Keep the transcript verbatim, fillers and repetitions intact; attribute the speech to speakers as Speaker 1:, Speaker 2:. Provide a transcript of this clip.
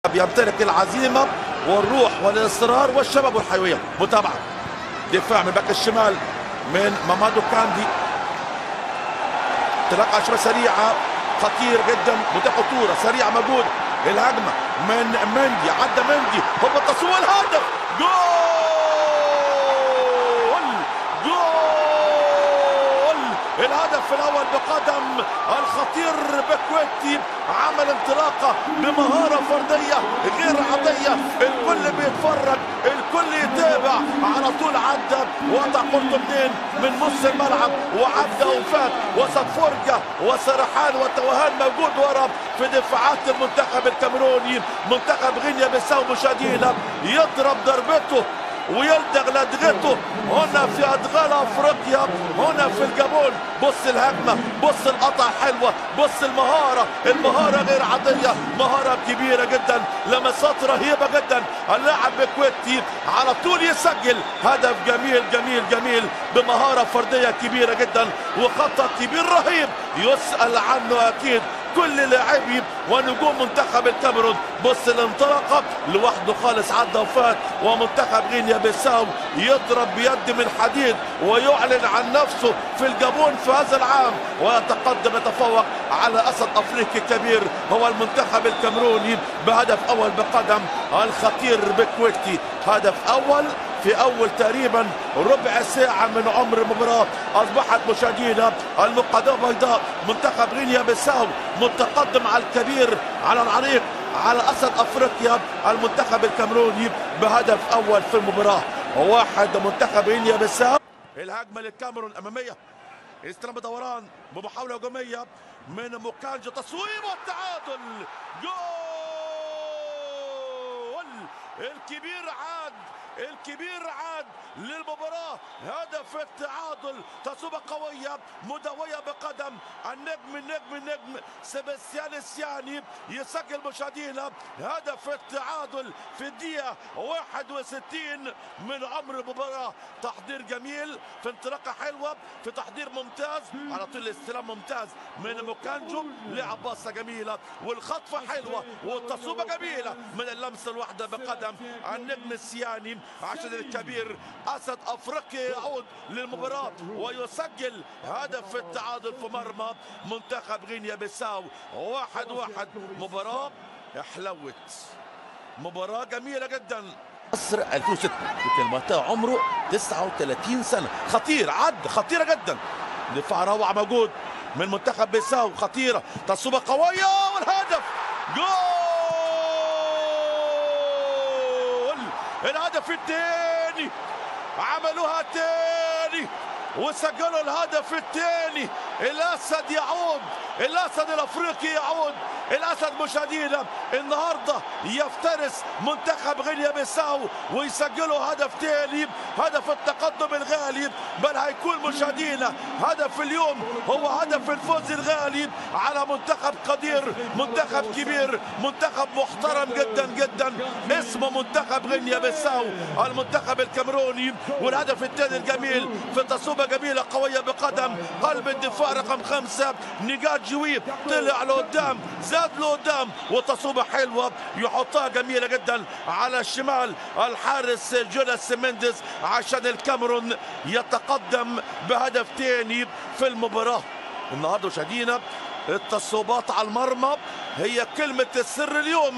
Speaker 1: يمتلك العزيمة والروح والإصرار والشباب والحيوية. متابعة دفاع من باك الشمال من مامادو كاندي، تلقى شبه سريعة خطير جدا، متاح خطورة سريعة موجود. الهجمة من مندي، عدى مندي، هو التصوير الهدف. جول جول الهدف الأول بقدم الخطير بكويتي، عمل انطلاقة بمهارة فردية غير عادية، الكل بيتفرج الكل يتابع، على طول عدى وضع قرطه منين من نص الملعب وعدى وفات وسط فرجة وسرحان وتوهان موجود ورا في دفاعات المنتخب الكاميروني. منتخب غينيا بيساو مشاهدينا يضرب ضربته ويلدغ لدغته هنا في ادغال افريقيا، هنا في الجابون. بص الهجمه، بص القطع حلوه، بص المهاره، المهاره غير عاديه، مهاره كبيره جدا، لمسات رهيبه جدا. اللاعب بكويتي على طول يسجل هدف جميل جميل جميل بمهاره فرديه كبيره جدا وخطا كبير رهيب يسال عنه اكيد كل لاعبي ونجوم منتخب الكاميرون. بص الانطلاقه لوحده خالص عدى وفات، ومنتخب غينيا بيساو يضرب بيد من حديد ويعلن عن نفسه في الجابون في هذا العام ويتقدم يتفوق على اسد افريقي كبير هو المنتخب الكاميروني بهدف اول بقدم الخطير بكويتي. هدف اول في اول تقريبا ربع ساعه من عمر المباراه. اصبحت مشاهدينا المقدمه بيضاء، منتخب غينيا بيساو متقدم على الكبير على العريق على اسد افريقيا المنتخب الكاميروني بهدف اول في المباراه. واحد منتخب غينيا بيساو. الهجمه للكاميرون الاماميه، استلام دوران بمحاوله هجوميه من موكانجا، تصويب والتعادل. جول الكبير عاد، الكبير عاد للمباراة، هدف التعادل، تصويبة قوية مدوية بقدم النجم النجم النجم سيباستيان سياني يسجل مشاهدينا هدف التعادل في الدقيقة واحد وستين من عمر المباراة. تحضير جميل، في انطلاقة حلوة، في تحضير ممتاز، على طول الاستلام ممتاز من موكانجو، لعب باصة جميلة والخطفة حلوة والتصويبة جميلة من اللمسة الواحدة بقدم النجم السياني عشان الكبير اسد افريقيا يعود للمباراه ويسجل هدف التعادل في مرمى منتخب غينيا بيساو. واحد واحد. مباراه حلوت، مباراه جميله جدا. مصر ألفين وستة وكان عمره تسعة وثلاثين سنه، خطير عد، خطيره جدا. دفاع روعه موجود من منتخب بيساو، خطيره، تصويبه قويه والهدف. جول الهدف الثاني، عملوها تاني وسجلوا الهدف الثاني. الاسد يعود، الاسد الافريقي يعود، الاسد مشاهدينا النهارده يفترس منتخب غينيا بيساو ويسجلوا هدف ثاني، هدف التقدم الغالي، بل هيكون مشاهدينا هدف اليوم هو هدف الفوز الغالي على منتخب قدير، منتخب كبير، منتخب محترم جدا جدا اسمه منتخب غينيا بيساو المنتخب الكاميروني. والهدف الثاني الجميل في تصويبه جميله قويه بقدم قلب الدفاع رقم خمسه نجادجوي، طلع لقدام زاد لقدام وتصويبه حلوه يحطها جميله جدا على الشمال الحارس جوناس مينديز عشان الكاميرون يتقدم بهدف ثاني في المباراه. النهارده مشاهدينا التصويبات على المرمى هي كلمه السر اليوم.